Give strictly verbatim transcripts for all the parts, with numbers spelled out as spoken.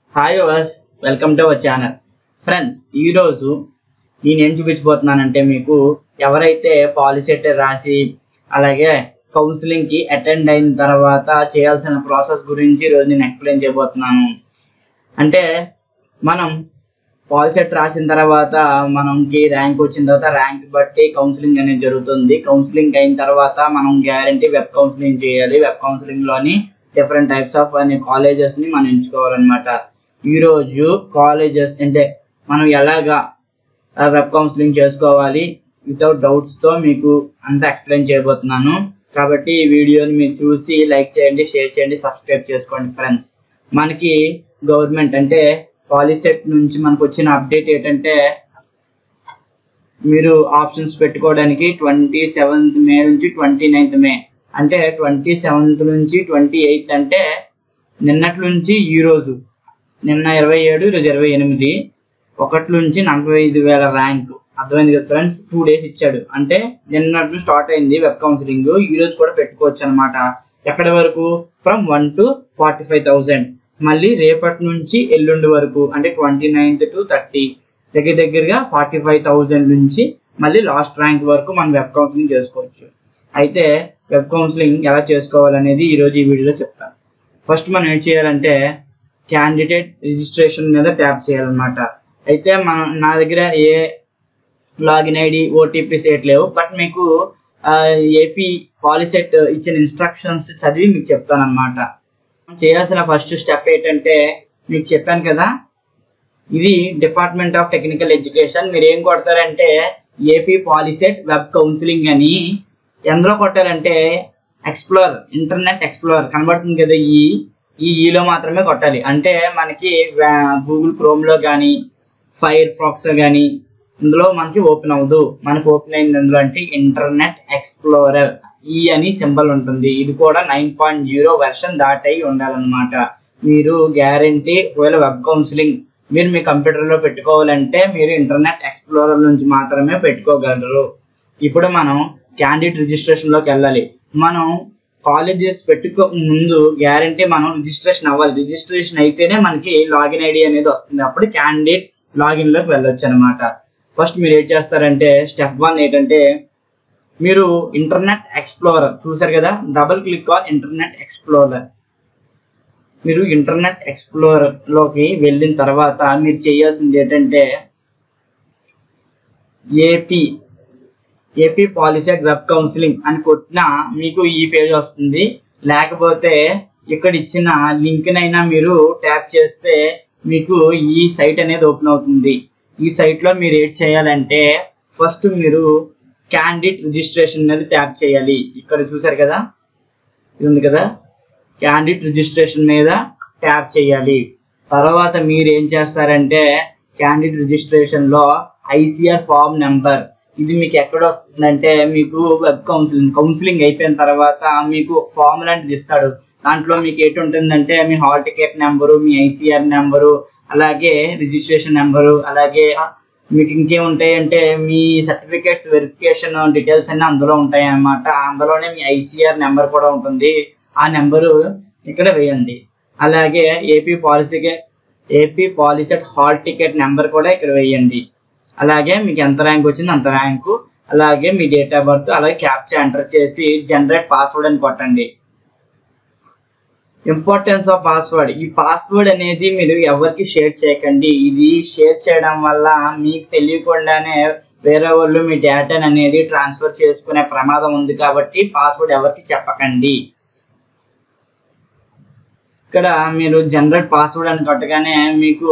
Hi వాస్ welcome to our channel friends. ఈరోజు నేను ఏం చూపించబోతున్నానంటే మీకు ఎవరైతే పాలిసెట్ రాసి అలాగే కౌన్సిలింగ్కి అటెండ్ అయిన తర్వాత చేయాల్సిన ప్రాసెస్ గురించి ఈరోజు నేను ఎక్స్ప్లెయిన్ చేయబోతున్నాను. అంటే మనం పాలిసెట్ రాసిన తర్వాత మనకి ర్యాంక్ వచ్చిన తర్వాత ర్యాంక్ బట్టి కౌన్సిలింగ్ అనేది జరుగుతుంది. కౌన్సిలింగ్ అయిన తర్వాత మనం గ్యారంటీ వెబ్ కౌన్సిలింగ్ చేయాలి. వెబ్ కౌన్సిలింగ్లోని డిఫరెంట్ టైప్స్ ఆఫ్ అనే కాలేజెస్ని మనం ఎంచుకోవాలన్నమాట. ఈరోజు కాలేజెస్ అంటే మనం ఎలాగా వెబ్ కౌన్సిలింగ్ చేసుకోవాలి వితౌట్ డౌట్స్తో మీకు అంతా ఎక్స్ప్లెయిన్ చేయబోతున్నాను. కాబట్టి ఈ వీడియోని మీరు చూసి లైక్ చేయండి, షేర్ చేయండి, సబ్స్క్రైబ్ చేసుకోండి ఫ్రెండ్స్. మనకి గవర్నమెంట్ అంటే పాలిసెట్ నుంచి మనకు వచ్చిన అప్డేట్ ఏంటంటే మీరు ఆప్షన్స్ పెట్టుకోవడానికి ట్వంటీ సెవెంత్ మే నుంచి ట్వంటీ నైన్త్ మే అంటే ట్వంటీ సెవెంత్ నుంచి ట్వంటీ ఎయిత్ అంటే నిన్నటి నుంచి ఈరోజు నిన్న ఇరవై ఏడు ఈరోజు ఇరవై ఎనిమిది ఒకటి నుంచి నలభై ఐదు వేల ర్యాంక్ అర్థమైంది కదా ఫ్రెండ్స్. టూ డేస్ ఇచ్చాడు అంటే నిన్నట్లు స్టార్ట్ అయింది వెబ్ కౌన్సిలింగ్. ఈ రోజు కూడా పెట్టుకోవచ్చు అనమాట. ఎక్కడి వరకు? From one to forty five thousand మళ్ళీ రేపటి నుంచి ఎల్లుండి వరకు అంటే ట్వంటీ నైన్త్ టు థర్టీ దగ్గర దగ్గరగా ఫార్టీ ఫైవ్ థౌసండ్ నుంచి మళ్ళీ లాస్ట్ ర్యాంక్ వరకు మనం వెబ్ కౌన్సిలింగ్ చేసుకోవచ్చు. అయితే వెబ్ కౌన్సిలింగ్ ఎలా చేసుకోవాలనేది ఈరోజు ఈ వీడియోలో చెప్తాను. ఫస్ట్ మనం ఏం చేయాలంటే క్యాండిడేట్ రిజిస్ట్రేషన్ మీద ట్యాప్ చేయాలన్నమాట. అయితే మన నా దగ్గర ఏ లాగిన్ ఐడి ఓటీపీ సెట్ లేవు, బట్ మీకు ఏపీ పాలిసెట్ ఇచ్చిన ఇన్స్ట్రక్షన్స్ చదివి మీకు చెప్తాను అనమాట. చేయాల్సిన ఫస్ట్ స్టెప్ ఏంటంటే మీకు చెప్పాను కదా, ఇది డిపార్ట్మెంట్ ఆఫ్ టెక్నికల్ ఎడ్యుకేషన్. మీరు ఏం కొడతారంటే ఏపీ పాలిసెట్ వెబ్ కౌన్సిలింగ్ అని ఎందులో కొట్టారంటే ఎక్స్ప్లోర్ ఇంటర్నెట్ ఎక్స్ప్లోర్ కనబడుతుంది కదా, ఈ ఈ ఈలో మాత్రమే కొట్టాలి. అంటే మనకి గూగుల్ క్రోమ్లో కానీ ఫైర్ ఫాక్స్ కానీ ఇందులో మనకి ఓపెన్ అవ్వదు. మనకి ఓపెన్ అయింది అందులో అంటే ఇంటర్నెట్ ఎక్స్ప్లోరర్ ఈ అని సింబల్ ఉంటుంది. ఇది కూడా నైన్ పాయింట్ జీరో వెర్షన్ దాటి అయి ఉండాలన్నమాట. మీరు గ్యారంటీ ఒకవేళ వెబ్ కౌన్సిలింగ్ మీరు మీ కంప్యూటర్లో పెట్టుకోవాలంటే మీరు ఇంటర్నెట్ ఎక్స్ప్లోరర్ నుంచి మాత్రమే పెట్టుకోగలరు. ఇప్పుడు మనం క్యాండిడేట్ రిజిస్ట్రేషన్లోకి వెళ్ళాలి. మనం కాలేజెస్ పెట్టుకో ముందు గ్యారంటీ మనం రిజిస్ట్రేషన్ అవ్వాలి. రిజిస్ట్రేషన్ అయితేనే మనకి లాగిన్ ఐడి అనేది వస్తుంది. అప్పుడు క్యాండిడేట్ లాగిన్ లోకి వెళ్ళొచ్చు అనమాట. ఫస్ట్ మీరు ఏం చేస్తారంటే స్టెప్ వన్ ఏంటంటే మీరు ఇంటర్నెట్ ఎక్స్ప్లోరర్ చూసారు కదా, double click on Internet Explorer. మీరు ఇంటర్నెట్ ఎక్స్ప్లోరర్ లోకి వెళ్ళిన తర్వాత మీరు చేయాల్సింది ఏంటంటే AP AP Polycet web counselling అని కొట్టినా మీకు ఈ పేజ్ వస్తుంది. లేకపోతే ఇక్కడ ఇచ్చిన లింక్ నైనా మీరు ట్యాప్ చేస్తే మీకు ఈ సైట్ అనేది ఓపెన్ అవుతుంది. ఈ సైట్ లో మీరు ఏం చేయాలంటే ఫస్ట్ మీరు క్యాండిడేట్ రిజిస్ట్రేషన్ మీద ట్యాప్ చేయాలి. ఇక్కడ చూసారు కదా, ఇది ఉంది కదా, క్యాండిడేట్ రిజిస్ట్రేషన్ మీద ట్యాప్ చేయాలి. తర్వాత మీరు ఏం చేస్తారంటే క్యాండిడేట్ రిజిస్ట్రేషన్ లో ఐసీఆర్ ఫామ్ నెంబర్ ఇది మీకు ఎక్కడ వస్తుందంటే మీకు వెబ్ కౌన్సిలింగ్ కౌన్సిలింగ్ అయిపోయిన తర్వాత మీకు ఫామ్ లాంటిది ఇస్తాడు. దాంట్లో మీకు ఏంటి ఉంటుందంటే మీ హాల్ టికెట్ నెంబరు, మీ ఐసీఆర్ నెంబరు, అలాగే రిజిస్ట్రేషన్ నెంబరు, అలాగే మీకు ఇంకేం ఉంటాయి అంటే మీ సర్టిఫికేట్స్ వెరిఫికేషన్ డీటెయిల్స్ అన్నీ అందులో ఉంటాయి అన్నమాట. అందులోనే మీ ఐసీఆర్ నెంబర్ కూడా ఉంటుంది. ఆ నెంబరు ఇక్కడ వేయండి. అలాగే AP policy AP Polycet hall ticket number కూడా ఇక్కడ వేయండి. అలాగే మీకు ఎంత ర్యాంక్ వచ్చింది అంత ర్యాంకు, అలాగే మీ డేట్ ఆఫ్ బర్త్, అలాగే క్యాప్చా ఎంటర్ చేసి జనరేట్ పాస్వర్డ్ అని కొట్టండి. ఇంపార్టెన్స్ ఆఫ్ పాస్వర్డ్, ఈ పాస్వర్డ్ అనేది మీరు ఎవరికి షేర్ చేయకండి. ఇది షేర్ చేయడం వల్ల మీకు తెలియకుండానే వేరే వాళ్ళు మీ డేటాని అనేది ట్రాన్స్ఫర్ చేసుకునే ప్రమాదం ఉంది. కాబట్టి పాస్వర్డ్ ఎవరికి చెప్పకండి. ఇక్కడ మీరు జనరేట్ పాస్వర్డ్ అని కొట్టగానే మీకు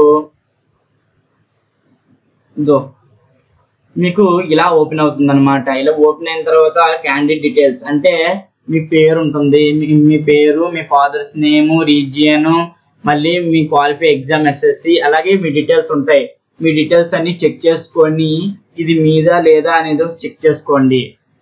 దో మీకు ఇలా ఓపెన్ అవుతుంది అనమాట. ఇలా ఓపెన్ అయిన తర్వాత క్యాండిడేట్ డీటెయిల్స్ అంటే మీ పేరు ఉంటుంది, మీ పేరు, మీ ఫాదర్స్ నేము, రీజియన్, మళ్ళీ మీ క్వాలిఫై ఎగ్జామ్ ఎస్ఎస్సి, అలాగే మీ డీటెయిల్స్ ఉంటాయి. మీ డీటెయిల్స్ అన్ని చెక్ చేసుకొని ఇది మీదా లేదా అనేది చెక్ చేసుకోండి.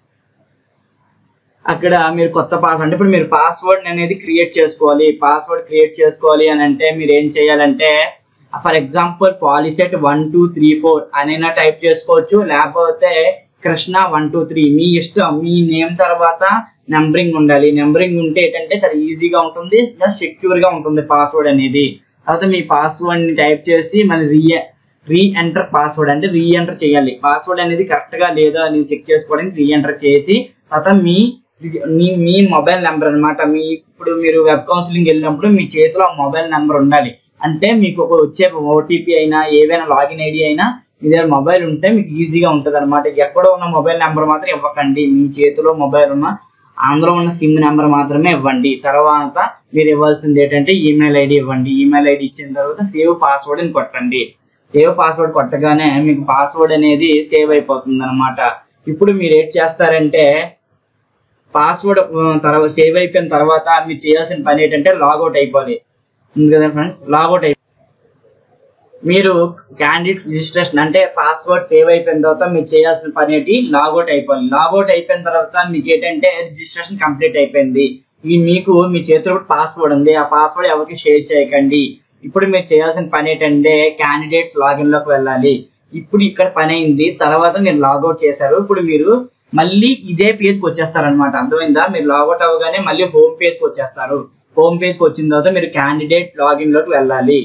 అక్కడ మీరు కొత్త పాస్వర్డ్ అంటే ఇప్పుడు మీరు పాస్వర్డ్ అనేది క్రియేట్ చేసుకోవాలి. పాస్వర్డ్ క్రియేట్ చేసుకోవాలి అని అంటే మీరు ఏం చేయాలంటే for example Polycet one two three four అనైనా టైప్ చేసుకోవచ్చు, లేకపోతే కృష్ణ వన్ టూ త్రీ మీ ఇష్టం. మీ నేమ్ తర్వాత నెంబరింగ్ ఉండాలి. నెంబరింగ్ ఉంటే ఏంటంటే చాలా ఈజీగా ఉంటుంది, ప్లస్ సెక్యూర్ గా ఉంటుంది పాస్వర్డ్ అనేది. తర్వాత మీ పాస్వర్డ్ ని టైప్ చేసి మళ్ళీ రీ రీ ఎంటర్ పాస్వర్డ్ అంటే రీ ఎంటర్ చేయాలి. పాస్వర్డ్ అనేది కరెక్ట్ గా లేదా అని చెక్ చేసుకోవడానికి రీ ఎంటర్ చేసి తర్వాత మీ మీ మొబైల్ నెంబర్ అనమాట. మీ ఇప్పుడు మీరు వెబ్ కౌన్సిలింగ్ వెళ్ళినప్పుడు మీ చేతిలో మొబైల్ నెంబర్ ఉండాలి. అంటే మీకు ఒక వచ్చే ఓటీపీ అయినా ఏవైనా లాగిన్ ఐడి అయినా మీ దగ్గర మొబైల్ ఉంటే మీకు ఈజీగా ఉంటుంది అనమాట. ఎక్కడో ఉన్న మొబైల్ నెంబర్ మాత్రం ఇవ్వకండి. మీ చేతిలో మొబైల్ ఉన్న అందులో ఉన్న సిమ్ నెంబర్ మాత్రమే ఇవ్వండి. తర్వాత మీరు ఇవ్వాల్సింది ఏంటంటే ఈమెయిల్ ఐడి ఇవ్వండి. ఈమెయిల్ ఐడి ఇచ్చిన తర్వాత సేవ్ పాస్వర్డ్ అని కొట్టండి. సేవ్ పాస్వర్డ్ కొట్టగానే మీకు పాస్వర్డ్ అనేది సేవ్ అయిపోతుంది అనమాట. ఇప్పుడు మీరు ఏం చేస్తారంటే పాస్వర్డ్ తర్వాత సేవ్ అయిపోయిన తర్వాత మీరు చేయాల్సిన పని ఏంటంటే లాగౌట్ అయిపోవాలి. ఉంది కదా ఫ్రెండ్స్, లాగౌట్ అయిపో మీరు క్యాండిడేట్ రిజిస్ట్రేషన్ అంటే పాస్వర్డ్ సేవ్ అయిపోయిన తర్వాత మీరు చేయాల్సిన పని ఏంటి లాగౌట్ అయిపోవాలి. లాగౌట్ అయిపోయిన తర్వాత మీకు ఏంటంటే రిజిస్ట్రేషన్ కంప్లీట్ అయిపోయింది. ఇది మీకు మీ చేతిలో పాస్వర్డ్ ఉంది. ఆ పాస్వర్డ్ ఎవరికి షేర్ చేయకండి. ఇప్పుడు మీరు చేయాల్సిన పని ఏంటంటే క్యాండిడేట్స్ లాగిన్ లోకి వెళ్ళాలి. ఇప్పుడు ఇక్కడ పని అయింది. తర్వాత మీరు లాగౌట్ చేశారు. ఇప్పుడు మీరు మళ్ళీ ఇదే పేజ్కి వచ్చేస్తారు అనమాట. అర్థమైందా? మీరు లాగౌట్ అవ్వగానే మళ్ళీ హోమ్ పేజ్కి వచ్చేస్తారు. హోమ్ పేజ్కి వచ్చిన తర్వాత మీరు క్యాండిడేట్ లాగిన్ లోకి వెళ్ళాలి.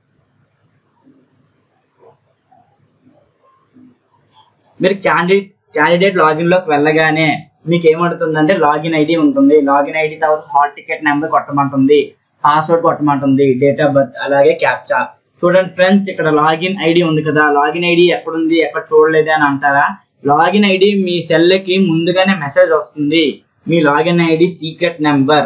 మీరు క్యాండిడేట్ క్యాండిడేట్ లాగిన్ లోకి వెళ్ళగానే మీకు ఏమడుతుందంటే లాగిన్ ఐడి ఉంటుంది. లాగిన్ ఐడి తర్వాత హాల్ టికెట్ నెంబర్ కొట్టమంటుంది, పాస్వర్డ్ కొట్టమంటుంది, డేట్ ఆఫ్ బర్త్ అలాగే క్యాప్చా. చూడండి ఫ్రెండ్స్, ఇక్కడ లాగిన్ ఐడి ఉంది కదా, లాగిన్ ఐడి ఎక్కడుంది ఎక్కడ చూడలేదు అని అంటారా? లాగిన్ ఐడి మీ సెల్ కి ముందుగానే మెసేజ్ వస్తుంది. మీ login ID secret number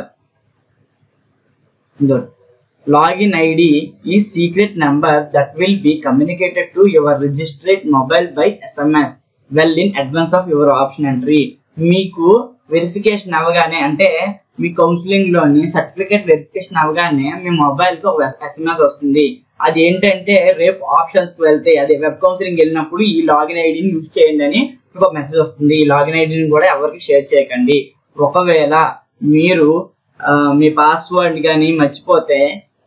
login ID ఈ secret number that will be communicated to your registered mobile by SMS well in advance of your option entry. మీకు వెరిఫికేషన్ అవగానే అంటే మీ కౌన్సిలింగ్ లోని సర్టిఫికేట్ వెరిఫికేషన్ అవగానే మీ మొబైల్ కి ఒక ఎస్ఎంఎస్ వస్తుంది. అది ఏంటంటే రేపు ఆప్షన్స్ కి వెళ్తే అదే వెబ్ కౌన్సిలింగ్ వెళ్ళినప్పుడు ఈ లాగిన్ ఐడిని యూజ్ చేయండి అని ఒక మెసేజ్ వస్తుంది. ఈ లాగిన్ ఐడిని కూడా ఎవరికి షేర్ చేయకండి. ఒకవేళ మీరు మీ పాస్వర్డ్ కానీ మర్చిపోతే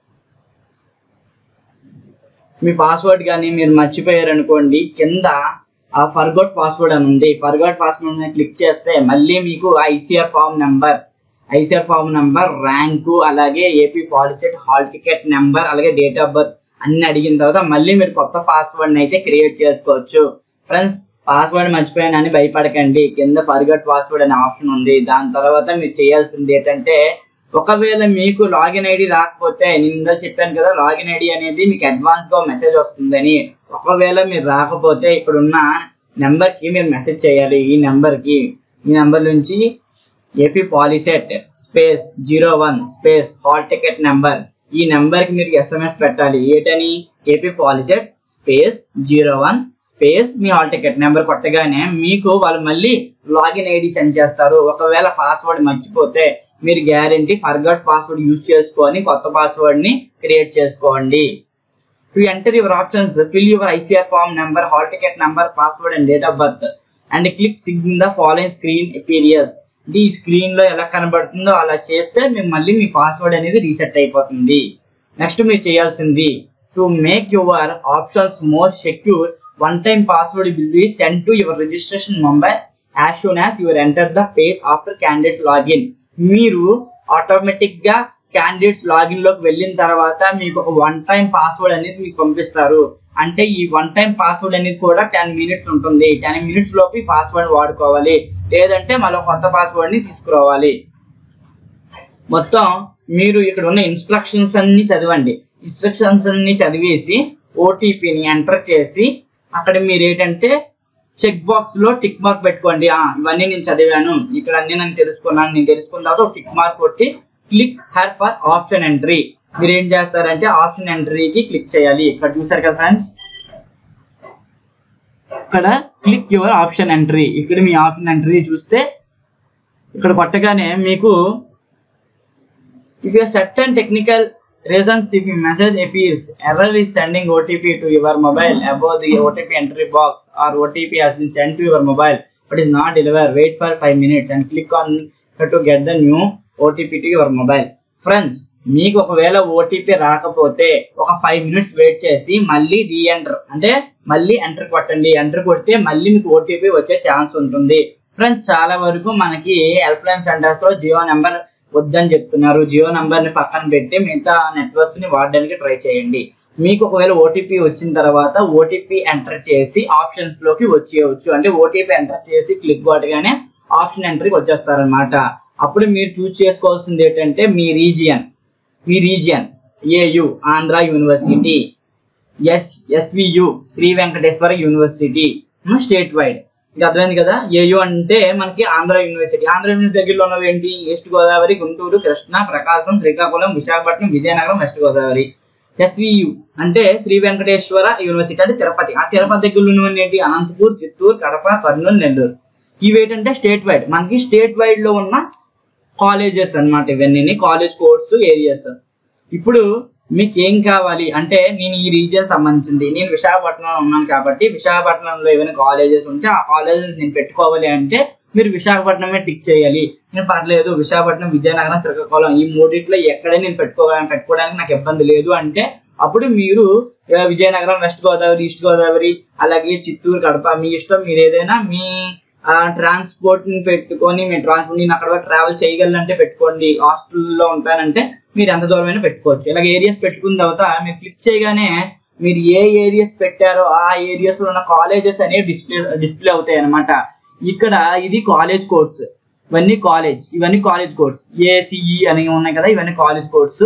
మీ పాస్వర్డ్ కానీ మీరు మర్చిపోయారు అనుకోండి, కింద ఆ ఫర్గోట్ పాస్వర్డ్ అని ఉంది. ఫర్గోట్ పాస్వర్డ్ మీద క్లిక్ చేస్తే మళ్ళీ మీకు ICR form number ICR form number rank అలాగే AP Polycet hall ticket number అలాగే డేట్ ఆఫ్ బర్త్ అన్ని అడిగిన తర్వాత మళ్ళీ మీరు కొత్త పాస్వర్డ్ అయితే క్రియేట్ చేసుకోవచ్చు. ఫ్రెండ్స్, పాస్వర్డ్ మర్చిపోయానని భయపడకండి. కింద ఫర్గట్ పాస్వర్డ్ అనే ఆప్షన్ ఉంది. దాని తర్వాత మీరు చేయాల్సింది ఏంటంటే ఒకవేళ మీకు లాగిన్ ఐడి రాకపోతే, నేను ఇందా చెప్పాను కదా లాగిన్ ఐడి అనేది మీకు అడ్వాన్స్ గా మెసేజ్ వస్తుందని. ఒకవేళ మీరు రాకపోతే ఇక్కడున్న నెంబర్ కి మీరు మెసేజ్ చేయాలి. ఈ నెంబర్ కి ఈ నెంబర్ నుంచి AP Polycet space zero one space hall ticket number ఈ నెంబర్ కి మీరు ఎస్ఎంఎస్ పెట్టాలి. ఏటని AP Polycet space zero one space మీ హాల్ టికెట్ నెంబర్ కొట్టగానే మీకు వాళ్ళు మళ్ళీ లాగిన్ ఐడి సెండ్ చేస్తారు. ఒకవేళ పాస్వర్డ్ మర్చిపోతే మీరు గ్యారంటీ ఫర్గట్ పాస్వర్డ్ యూజ్ చేసుకొని కొత్త పాస్వర్డ్ ని క్రియేట్ చేసుకోండి. To enter your options fill your ICR form number hall ticket number password and date of birth and click sign the following screen appears. ఈ screen లో ఎలా కనబడుతుందో అలా చేస్తే మీకు మళ్ళీ మీ పాస్వర్డ్ అనేది రీసెట్ అయిపోతుంది. నెక్స్ట్ మీరు చేయాల్సింది to make your options more secure one time password will be send to your registration mobile as soon as your enter the page after candidates login. మీరు ఆటోమేటిక్ గా క్యాండిడేట్స్ లాగిన్ లోకి వెళ్ళిన తర్వాత మీకు ఒక వన్ టైం పాస్వర్డ్ అనేది మీకు పంపిస్తారు. అంటే ఈ వన్ టైం పాస్వర్డ్ అనేది కూడా టెన్ మినిట్స్ ఉంటుంది. టెన్ మినిట్స్ లోపు పాస్వర్డ్ వాడుకోవాలి, లేదంటే మళ్ళీ కొత్త పాస్వర్డ్ ని తీసుకురావాలి. మొత్తం మీరు ఇక్కడ ఉన్న ఇన్స్ట్రక్షన్స్ అన్ని చదవండి. ఇన్స్ట్రక్షన్స్ అన్ని చదివేసి ఓటీపీని ఎంటర్ చేసి అక్కడ మీరు ఏంటంటే చెక్ బాక్స్ లో టిక్ మార్క్ పెట్టుకోండి. ఇవన్నీ నేను చదివాను, ఇక్కడ అన్ని నేను తెలుసుకున్నాను, నేను తెలుసుకున్న తర్వాత టిక్ మార్క్ కొట్టి click here for option entry. మీరు ఏం చేస్తారంటే ఆప్షన్ ఎంట్రీకి క్లిక్ చేయాలి. ఇక్కడ చూసారు కదా ఫ్రెండ్స్, ఇక్కడ క్లిక్ యువర్ ఆప్షన్ ఎంట్రీ. ఇక్కడ మీ ఆప్షన్ ఎంట్రీ చూస్తే ఇక్కడ కొట్టగానే మీకు if you certain technical reasons if a message appears error is sending O T P to your mobile above the O T P entry box or O T P has been sent to your mobile but is not delivered, wait for five minutes and click on to get the new O T P to your mobile. Friends, మీకు ఒకవేళ OTP రాకపోతే ఒక five minutes wait చేసి మళ్ళీ రీ enter అంటే మళ్ళీ enter కొట్టండి. Enter కొడితే మళ్ళీ మీకు ఓటీపీ వచ్చే ఛాన్స్ ఉంటుంది. ఫ్రెండ్స్, చాలా వరకు మనకి హెల్ప్ లైన్ సెంటర్స్ లో జియో నెంబర్ వద్దని చెప్తున్నారు. జియో నంబర్ ని పక్కన పెట్టి మిగతా నెట్వర్క్స్ ని వాడడానికి ట్రై చేయండి. మీకు ఒకవేళ ఓటీపీ వచ్చిన తర్వాత ఓటీపీ ఎంటర్ చేసి ఆప్షన్స్ లోకి వచ్చేయవచ్చు. అంటే ఓటీపీ ఎంటర్ చేసి క్లిక్ కొట్టగానే ఆప్షన్ ఎంట్రీకి వచ్చేస్తారనమాట. అప్పుడు మీరు చూస్ చేసుకోవాల్సింది ఏంటంటే మీ రీజియన్ మీ region AU Andhra university, S SVU Sri Venkateswara university state wide. ఇది అర్థమైంది కదా. ఏయు అంటే మనకి ఆంధ్ర యూనివర్సిటీ. ఆంధ్ర యూనివర్సిటీ దగ్గరలో ఉన్నవి ఏంటి? East Godavari, Guntur, Krishna, Prakasam, Srikakulam, Visakhapatnam, Vizianagaram, west Godavari. SVU అంటే శ్రీ వెంకటేశ్వర యూనివర్సిటీ అంటే తిరుపతి. ఆ తిరుపతి దగ్గరలో ఉన్నవన్నీ ఏంటి? అనంతపూర్, చిత్తూరు, కడప, కర్నూలు, నెల్లూరు. ఇవి ఏంటంటే స్టేట్ వైడ్. మనకి స్టేట్ వైడ్ లో ఉన్న కాలేజెస్ అన్నమాట ఇవన్నీ, కాలేజ్ కోర్స్ ఏరియాస్. ఇప్పుడు మీకు ఏం కావాలి అంటే నేను ఈ రీజియన్ సంబంధించింది, నేను విశాఖపట్నంలో ఉన్నాను కాబట్టి విశాఖపట్నంలో ఏమైనా కాలేజెస్ ఉంటే ఆ కాలేజెస్ నేను పెట్టుకోవాలి అంటే మీరు విశాఖపట్నమే టిక్ చేయాలి. నేను పర్లేదు విశాఖపట్నం, విజయనగరం, శ్రీకాకుళం ఈ మూడిట్లో ఎక్కడైనా నేను పెట్టుకోవాలి పెట్టుకోవడానికి నాకు ఇబ్బంది లేదు అంటే అప్పుడు మీరు విజయనగరం, వెస్ట్ గోదావరి, ఈస్ట్ గోదావరి, అలాగే చిత్తూరు, కడప మీ ఇష్టం. మీరు ఏదైనా మీ ట్రాన్స్పోర్ట్ ని పెట్టుకొని మీ ట్రాన్స్పోర్ట్ నేను అక్కడ ట్రావెల్ చేయగలంటే పెట్టుకోండి. హాస్టల్లో ఉంటానంటే మీరు ఎంత దూరమైనా పెట్టుకోవచ్చు. ఇలాగ ఏరియాస్ పెట్టుకున్న తర్వాత మీరు క్లిక్ చేయగానే మీరు ఏ ఏరియాస్ పెట్టారో ఆ ఏరియాస్ లో ఉన్న కాలేజెస్ అనేవి డిస్ప్లే డిస్ప్లే అవుతాయి అనమాట. ఇక్కడ ఇది కాలేజ్ కోర్స్, ఇవన్నీ కాలేజ్ ఇవన్నీ కాలేజ్ కోర్స్. ఏసిఈ అని ఉన్నాయి కదా, ఇవన్నీ కాలేజ్ కోర్స్.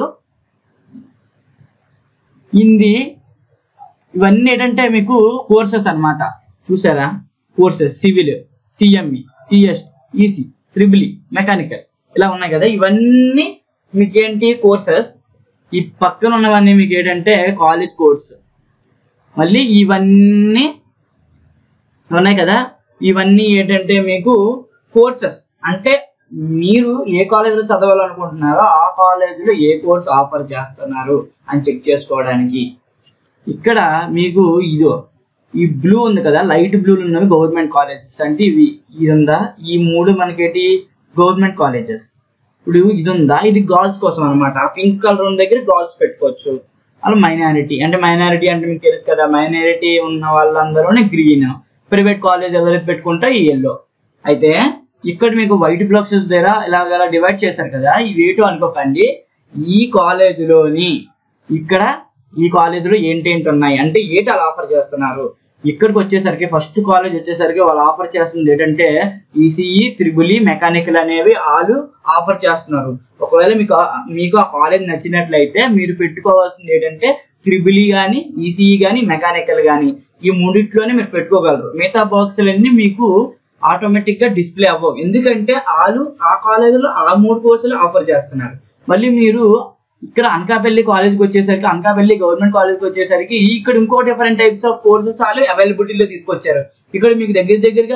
ఇది ఇవన్నీ ఏంటంటే మీకు కోర్సెస్ అన్నమాట. చూసారా? Courses civil, CME, CS, EC, triple, mechanical ఇలా ఉన్నాయి కదా. ఇవన్నీ మీకేంటి? కోర్సెస్. ఈ పక్కన ఉన్నవన్నీ మీకు ఏంటంటే కాలేజ్ కోర్స్. మళ్ళీ ఇవన్నీ ఉన్నాయి కదా, ఇవన్నీ ఏంటంటే మీకు కోర్సెస్. అంటే మీరు ఏ కాలేజీలో చదవాలనుకుంటున్నారో ఆ కాలేజీలో ఏ కోర్స్ ఆఫర్ చేస్తున్నారు అని చెక్ చేసుకోవడానికి. ఇక్కడ మీకు ఇదో ఈ బ్లూ ఉంది కదా, లైట్ బ్లూ ఉన్నవి గవర్నమెంట్ కాలేజెస్. అంటే ఇవి ఇది ఉందా, ఈ మూడు మనకేంటి గవర్నమెంట్ కాలేజెస్. ఇప్పుడు ఇది ఉందా, ఇది గర్ల్స్ కోసం అనమాట. పింక్ కలర్ ఉన్న దగ్గర గర్ల్స్ పెట్టుకోవచ్చు. అలా మైనారిటీ అంటే మైనారిటీ అంటే మీకు తెలుసు కదా, మైనారిటీ ఉన్న వాళ్ళందరూ గ్రీన్. ప్రైవేట్ కాలేజ్ ఎవరైతే పెట్టుకుంటే ఈ ఎల్లో. అయితే ఇక్కడ మీకు వైట్ బ్లాక్స్ దగ్గర ఇలాగ డివైడ్ చేశారు కదా, ఇవి ఏటో అనుకోకండి. ఈ కాలేజీలోని ఇక్కడ ఈ కాలేజీలో ఏంటేంటి ఉన్నాయి అంటే ఏంటి అలా ఆఫర్ చేస్తున్నారు. ఇక్కడికి వచ్చేసరికి ఫస్ట్ కాలేజ్ వచ్చేసరికి వాళ్ళు ఆఫర్ చేస్తుంది ఏంటంటే ఈసీఈ, త్రిబుల్, మెకానికల్ అనేవి వాళ్ళు ఆఫర్ చేస్తున్నారు. ఒకవేళ మీకు మీకు ఆ కాలేజ్ నచ్చినట్లయితే మీరు పెట్టుకోవాల్సింది ఏంటంటే త్రిబుల్ కానీ, ఈసీఈ కానీ, మెకానికల్ కానీ ఈ మూడిట్లోనే మీరు పెట్టుకోగలరు. మిగతా బాక్సులన్నీ మీకు ఆటోమేటిక్ గా డిస్ప్లే అవ్వవు. ఎందుకంటే వాళ్ళు ఆ కాలేజీలో ఆ మూడు కోర్సులు ఆఫర్ చేస్తున్నారు. మళ్ళీ మీరు ఇక్కడ అనకాపల్లి కాలేజ్కి వచ్చేసరికి, అనకాపల్లి గవర్నమెంట్ కాలేజ్కి వచ్చేసరికి ఇక్కడ ఇంకో డిఫరెంట్ టైప్స్ ఆఫ్ కోర్సెస్ వాళ్ళు అవైలబిలిటీలో తీసుకొచ్చారు. ఇక్కడ మీకు దగ్గర దగ్గరగా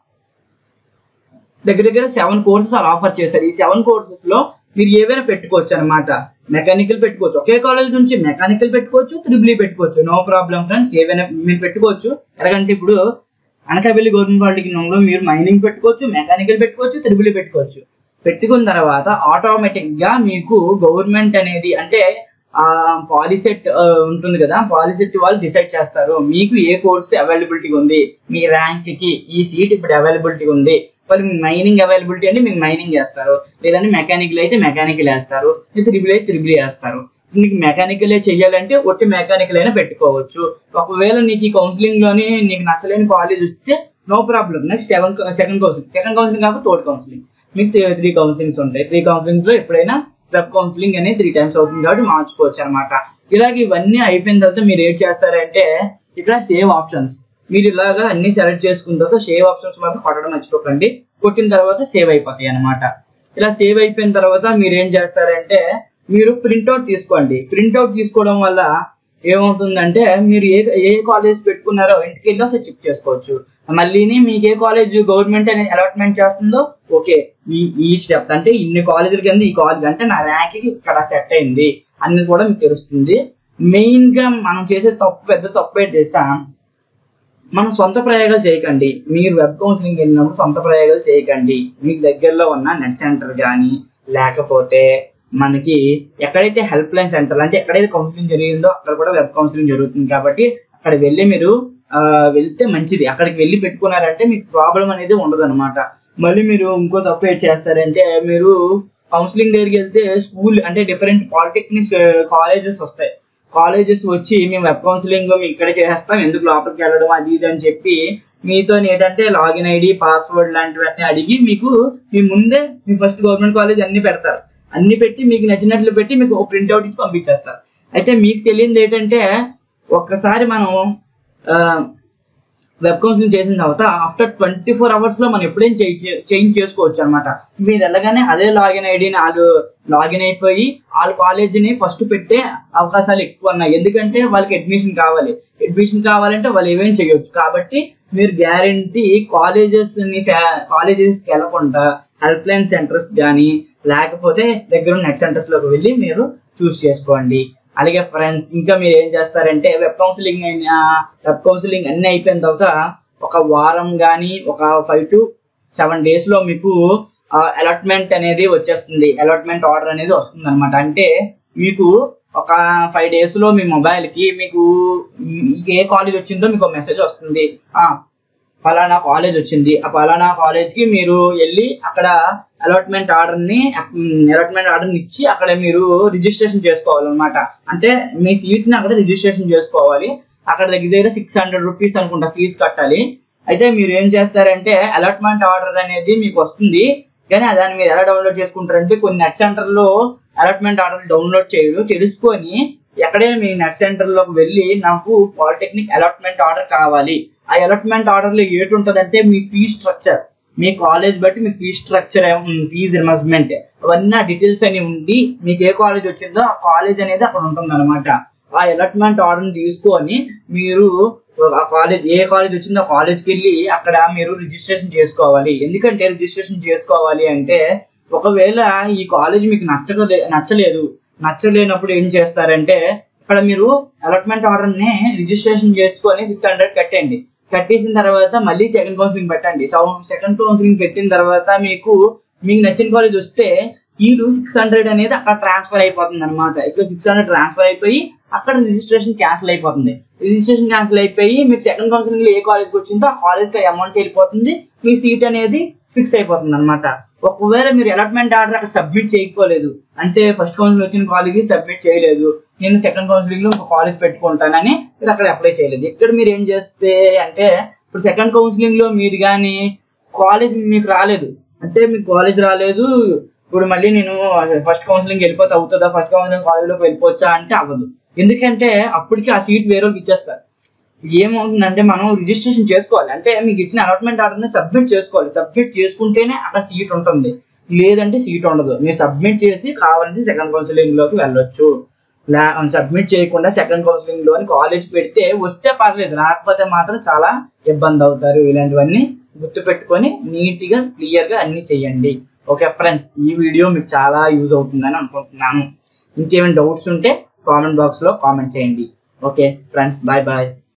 దగ్గర దగ్గర సెవెన్ కోర్సెస్ వాళ్ళు ఆఫర్ చేశారు. ఈ సెవెన్ కోర్సెస్ లో మీరు ఏవైనా పెట్టుకోవచ్చు అనమాట. మెకానికల్ పెట్టుకోవచ్చు, ఒకే కాలేజ్ నుంచి మెకానికల్ పెట్టుకోవచ్చు, త్రిబుల్ పెట్టుకోవచ్చు. నో ప్రాబ్లం ఫ్రెండ్స్, ఏవైనా మీరు పెట్టుకోవచ్చు. ఎందుకంటే ఇప్పుడు అనకాపల్లి గవర్నమెంట్ పాలిటెక్నిక్లో మీరు మైనింగ్ పెట్టుకోవచ్చు, మెకానికల్ పెట్టుకోవచ్చు, త్రిబుల్ పెట్టుకోవచ్చు. పెట్టుకున్న తర్వాత ఆటోమేటిక్ గా మీకు గవర్నమెంట్ అనేది అంటే ఆ పాలిసెట్ ఉంటుంది కదా, పాలిసెట్ వాళ్ళు డిసైడ్ చేస్తారు మీకు ఏ కోర్స్ అవైలబిలిటీ ఉంది, మీ ర్యాంక్ కి ఈ సీట్ ఇప్పుడు అవైలబిలిటీ ఉంది. మరి మైనింగ్ అవైలబిలిటీ అంటే మీకు మైనింగ్ వేస్తారు, లేదంటే మెకానికల్ అయితే మెకానికల్ వేస్తారు, త్రిబుల్ అయితే త్రిబుల్ వేస్తారు. నీకు మెకానికల్ చేయాలంటే ఒట్టి మెకానికల్ అయినా పెట్టుకోవచ్చు. ఒకవేళ నీకు ఈ కౌన్సిలింగ్ లోని నీకు నచ్చలేని కాలేజ్ వస్తే no problem, next seven second counselling second counselling కాకపోతే థర్డ్ కౌన్సిలింగ్, మీకు త్రీ కౌన్సిలింగ్స్ ఉంటాయి. త్రీ కౌన్సిలింగ్స్ లో ఎప్పుడైనా వెబ్ కౌన్సిలింగ్ అనేది త్రీ టైమ్స్ అవుతుంది కాబట్టి మార్చుకోవచ్చు అనమాట. ఇలాగ ఇవన్నీ అయిపోయిన తర్వాత మీరు ఏం చేస్తారంటే ఇక్కడ సేవ్ ఆప్షన్స్, మీరు ఇలాగా అన్ని సెలెక్ట్ చేసుకున్న తర్వాత సేవ్ ఆప్షన్స్ మాత్రం కొట్టడం మర్చిపోకండి. కొట్టిన తర్వాత సేవ్ అయిపోతాయి అనమాట. ఇలా సేవ్ అయిపోయిన తర్వాత మీరు ఏం చేస్తారంటే మీరు ప్రింట్అవుట్ తీసుకోండి. ప్రింట్అవుట్ తీసుకోవడం వల్ల ఏమవుతుందంటే మీరు ఏ ఏ కాలేజ్ పెట్టుకున్నారో ఇంటికి వెళ్ళి ఒకసారి చెక్ చేసుకోవచ్చు. మళ్ళీని మీకు ఏ కాలేజ్ గవర్నమెంట్ అనేది అలాట్మెంట్ చేస్తుందో ఓకే ఈ ఈ స్టెప్ అంటే ఇన్ని కాలేజీల కింద ఈ కాలేజ్ అంటే నా ర్యాంక్ ఇక్కడ సెట్ అయింది అనేది కూడా మీకు తెలుస్తుంది. మెయిన్ గా మనం చేసే తప్పు పెద్ద తప్పు ఏంటి తెలుసా, మనం సొంత ప్రయోగాలు చేయకండి. మీరు వెబ్ కౌన్సిలింగ్ వెళ్ళినప్పుడు సొంత ప్రయోగాలు చేయకండి. మీకు దగ్గరలో ఉన్న నెట్ సెంటర్ కానీ లేకపోతే మనకి ఎక్కడైతే హెల్ప్ లైన్ సెంటర్ అంటే ఎక్కడైతే కౌన్సిలింగ్ జరిగిందో అక్కడ కూడా వెబ్ కౌన్సిలింగ్ జరుగుతుంది కాబట్టి అక్కడ వెళ్ళి మీరు ఆ వెళ్తే మంచిది. అక్కడికి వెళ్ళి పెట్టుకున్నారంటే మీకు ప్రాబ్లం అనేది ఉండదు అనమాట. మళ్ళీ మీరు ఇంకో తప్పు ఏం చేస్తారంటే మీరు కౌన్సిలింగ్ దగ్గరికి వెళ్తే స్కూల్ అంటే డిఫరెంట్ పాలిటెక్నిక్స్ కాలేజెస్ వస్తాయి. కాలేజెస్ వచ్చి మేము వెబ్ కౌన్సిలింగ్ మేము ఇక్కడే చేసేస్తాం, ఎందుకు లోపలికి వెళ్ళడం అది ఇది అని చెప్పి మీతో ఏంటంటే లాగిన్ ఐడి పాస్వర్డ్ లాంటివన్నీ అడిగి మీకు మీ ముందే మీ ఫస్ట్ గవర్నమెంట్ కాలేజ్ అన్ని పెడతారు. అన్ని పెట్టి మీకు నచ్చినట్లు పెట్టి మీకు ఒక ప్రింట్అవుట్ ఇచ్చి పంపించేస్తారు. అయితే మీకు తెలియదు ఏంటంటే ఒక్కసారి మనం వెబ్ కౌన్సిలింగ్ చేసిన తర్వాత ఆఫ్టర్ ట్వంటీ ఫోర్ అవర్స్ లో మనం ఎప్పుడైనా చేంజ్ చేసుకోవచ్చు అనమాట. మీరు వెళ్ళగానే అదే లాగిన్ ఐడిని వాళ్ళు లాగిన్ అయిపోయి వాళ్ళ కాలేజీని ఫస్ట్ పెట్టే అవకాశాలు ఎక్కువ ఉన్నాయి. ఎందుకంటే వాళ్ళకి అడ్మిషన్ కావాలి, అడ్మిషన్ కావాలంటే వాళ్ళు ఏమేమి చేయొచ్చు. కాబట్టి మీరు గ్యారంటీ కాలేజెస్ ని కాలేజెస్కి వెళ్ళకుండా హెల్ప్ లైన్ సెంటర్స్ కానీ లేకపోతే దగ్గర నెట్ సెంటర్స్ లోకి వెళ్ళి మీరు చూస్ చేసుకోండి. అలాగే ఫ్రెండ్స్ ఇంకా మీరు ఏం చేస్తారంటే వెబ్ కౌన్సిలింగ్ వెబ్ కౌన్సిలింగ్ అన్ని అయిపోయిన తర్వాత ఒక వారం కానీ ఒక ఫైవ్ టు సెవెన్ డేస్ లో మీకు అలాట్మెంట్ అనేది వచ్చేస్తుంది, అలాట్మెంట్ ఆర్డర్ అనేది వస్తుంది అనమాట. అంటే మీకు ఒక ఫైవ్ డేస్ లో మీ మొబైల్ కి మీకు ఏ కాలేజ్ వచ్చిందో మీకు మెసేజ్ వస్తుంది, ఆ ఫలానా కాలేజ్ వచ్చింది, ఆ ఫలానా కాలేజ్ కి మీరు వెళ్ళి అక్కడ అలాట్మెంట్ ఆర్డర్ ని అలాట్మెంట్ ఆర్డర్ ఇచ్చి అక్కడ మీరు రిజిస్ట్రేషన్ చేసుకోవాలన్నమాట. అంటే మీ సీట్ ని అక్కడ రిజిస్ట్రేషన్ చేసుకోవాలి. అక్కడ దగ్గర దగ్గర సిక్స్ హండ్రెడ్ రూపీస్ అనుకుంటా ఫీజు కట్టాలి. అయితే మీరు ఏం చేస్తారంటే అలాట్మెంట్ ఆర్డర్ అనేది మీకు వస్తుంది, కానీ దాన్ని మీరు ఎలా డౌన్లోడ్ చేసుకుంటారంటే కొన్ని నెట్ సెంటర్ లో అలాట్మెంట్ ఆర్డర్ డౌన్లోడ్ చేయరు. తెలుసుకొని ఎక్కడైనా మీ నెట్ సెంటర్ లోకి వెళ్ళి నాకు పాలిటెక్నిక్ అలాట్మెంట్ ఆర్డర్ కావాలి, ఆ అలాట్మెంట్ ఆర్డర్ లో ఏటి ఉంటుందంటే మీ ఫీ స్ట్రక్చర్, మీ కాలేజ్ బట్టి మీ ఫీ స్ట్రక్చర్, ఫీజ్ రిమర్స్మెంట్ అవన్నీ డీటెయిల్స్ అని ఉండి మీకు ఏ కాలేజ్ వచ్చిందో ఆ కాలేజ్ అనేది అక్కడ ఉంటుంది అనమాట. ఆ అలాట్మెంట్ ఆర్డర్ తీసుకొని మీరు ఆ కాలేజ్ ఏ కాలేజ్ వచ్చిందో ఆ కాలేజ్కి వెళ్ళి అక్కడ మీరు రిజిస్ట్రేషన్ చేసుకోవాలి. ఎందుకంటే రిజిస్ట్రేషన్ చేసుకోవాలి అంటే ఒకవేళ ఈ కాలేజ్ మీకు నచ్చలే నచ్చలేదు నచ్చలేనప్పుడు ఏం చేస్తారంటే ఇక్కడ మీరు అలాట్మెంట్ ఆర్డర్ ని రిజిస్ట్రేషన్ చేసుకొని సిక్స్ హండ్రెడ్ కట్టండి. కట్టేసిన తర్వాత మళ్ళీ సెకండ్ కౌన్సిలింగ్ పెట్టండి. సెకండ్ కౌన్సిలింగ్ పెట్టిన తర్వాత మీకు మీకు నచ్చిన కాలేజ్ వస్తే వీళ్ళు సిక్స్ హండ్రెడ్ అనేది అక్కడ ట్రాన్స్ఫర్ అయిపోతుంది అనమాట. ఇక్కడ సిక్స్ హండ్రెడ్ ట్రాన్స్ఫర్ అయిపోయి అక్కడ రిజిస్ట్రేషన్ క్యాన్సిల్ అయిపోతుంది. రిజిస్ట్రేషన్ క్యాన్సిల్ అయిపోయి మీకు సెకండ్ కౌన్సిలింగ్ లో ఏ కాలేజ్కి వచ్చిందో ఆ కాలేజ్కి అమౌంట్ వెళ్ళిపోతుంది, మీ సీట్ అనేది ఫిక్స్ అయిపోతుంది అనమాట. ఒకవేళ మీరు అలాట్మెంట్ ఆర్డర్ అక్కడ సబ్మిట్ చేయకపోలేదు అంటే ఫస్ట్ కౌన్సిలింగ్ వచ్చిన కాలేజ్ సబ్మిట్ చేయలేదు, నేను సెకండ్ కౌన్సిలింగ్ లో ఒక కాలేజ్ పెట్టుకుంటానని మీరు అక్కడ అప్లై చేయలేదు. ఇక్కడ మీరు ఏం చేస్తే అంటే ఇప్పుడు సెకండ్ కౌన్సిలింగ్ లో మీరు కానీ కాలేజ్ మీకు రాలేదు అంటే మీకు కాలేజ్ రాలేదు, ఇప్పుడు మళ్ళీ నేను ఫస్ట్ కౌన్సిలింగ్ వెళ్ళిపోతే అవుతుందా, ఫస్ట్ కౌన్సిలింగ్ కాలేజ్లోకి వెళ్ళిపోవచ్చా అంటే అవ్వదు. ఎందుకంటే అప్పటికి ఆ సీట్ వేరే వాళ్ళకి ఇచ్చేస్తారు. ఏమవుతుందంటే మనం రిజిస్ట్రేషన్ చేసుకోవాలి, అంటే మీకు ఇచ్చిన అలాట్మెంట్ ఆర్డర్ని సబ్మిట్ చేసుకోవాలి. సబ్మిట్ చేసుకుంటేనే అక్కడ సీట్ ఉంటుంది, లేదంటే సీట్ ఉండదు. మీరు సబ్మిట్ చేసి కావాలంటే సెకండ్ కౌన్సిలింగ్ లోకి వెళ్ళొచ్చు. సబ్మిట్ చేయకుండా సెకండ్ కౌన్సిలింగ్ లోని కాలేజ్ పెడితే వస్తే పర్లేదు, రాకపోతే మాత్రం చాలా ఇబ్బంది అవుతారు. ఇలాంటివన్నీ గుర్తు పెట్టుకొని నీట్ గా క్లియర్ గా అన్ని చెయ్యండి. ఓకే ఫ్రెండ్స్, ఈ వీడియో మీకు చాలా యూజ్ అవుతుందని అనుకుంటున్నాను. ఇంకేమైనా డౌట్స్ ఉంటే కామెంట్ బాక్స్ లో కామెంట్ చేయండి. Okay friends, bye bye.